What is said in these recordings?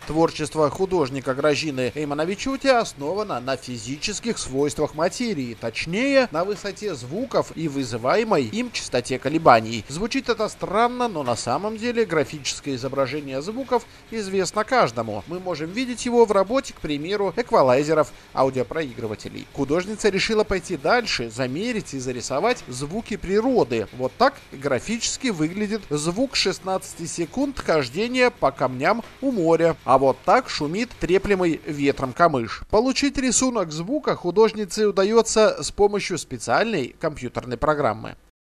Творчество художника Гражины Эймановичути основано на физических свойствах материи, точнее, на высоте звуков и вызываемой им частоте колебаний. Звучит это странно, но на самом деле графическое изображение звуков известно каждому. Мы можем видеть его в работе, к примеру, эквалайзеров аудиопроигрывателей. Художница решила пойти дальше, замерить и зарисовать звуки природы. Вот так графически выглядит звук 16 секунд хождения по камням у моря. А вот так шумит треплемый ветром камыш. Получить рисунок звука художнице удается с помощью специальной компьютерной программы.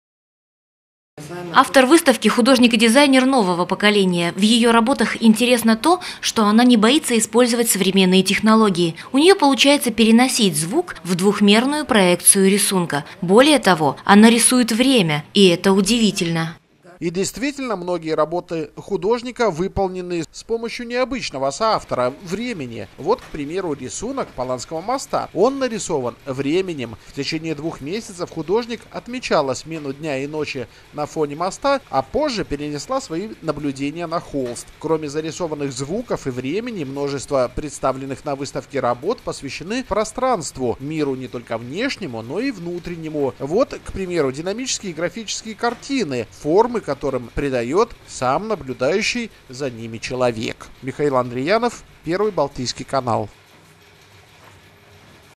Автор выставки – художник и дизайнер нового поколения. В ее работах интересно то, что она не боится использовать современные технологии. У нее получается переносить звук в двухмерную проекцию рисунка. Более того, она рисует время, и это удивительно. И действительно, многие работы художника выполнены с помощью необычного соавтора – времени. Вот, к примеру, рисунок Паланского моста. Он нарисован временем. В течение 2 месяцев художник отмечала смену дня и ночи на фоне моста, а позже перенесла свои наблюдения на холст. Кроме зарисованных звуков и времени, множество представленных на выставке работ посвящены пространству, миру не только внешнему, но и внутреннему. Вот, к примеру, динамические графические картины, формы которым придает сам наблюдающий за ними человек. Михаил Андреянов, Первый Балтийский канал.